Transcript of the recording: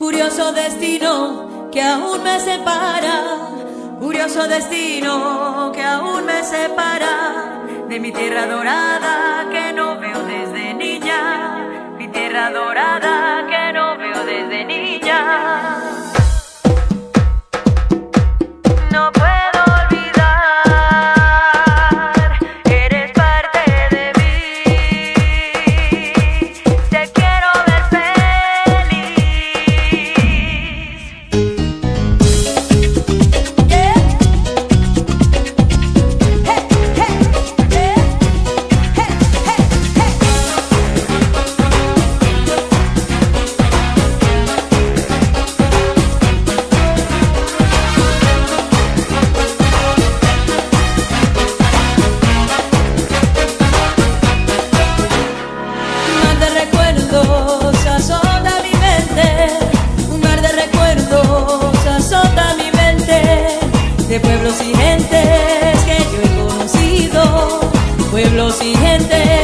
Curioso destino que aún me separa, curioso destino que aún me separa de mi tierra dorada que no veo desde niña, mi tierra dorada que no veo desde niña. No puedo olvidar, eres parte de mí, te quiero ver feliz. Azota mi mente, un mar de recuerdos azota mi mente, de pueblos y gentes que yo he conocido, pueblos y gentes